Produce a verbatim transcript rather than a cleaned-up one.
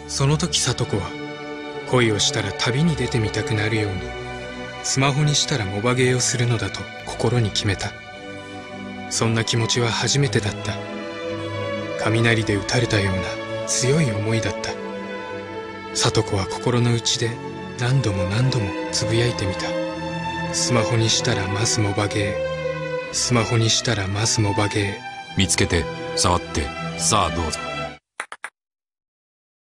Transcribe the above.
その時聡子は恋をしたら旅に出てみたくなるようにスマホにしたらモバゲーをするのだと心に決めた。そんな気持ちは初めてだった。雷で打たれたような強い思いだった。聡子は心の内で何度も何度もつぶやいてみた。スマホにしたらまずモバゲー、スマホにしたらまずモバゲー。 見つけて触って、さあどうぞ。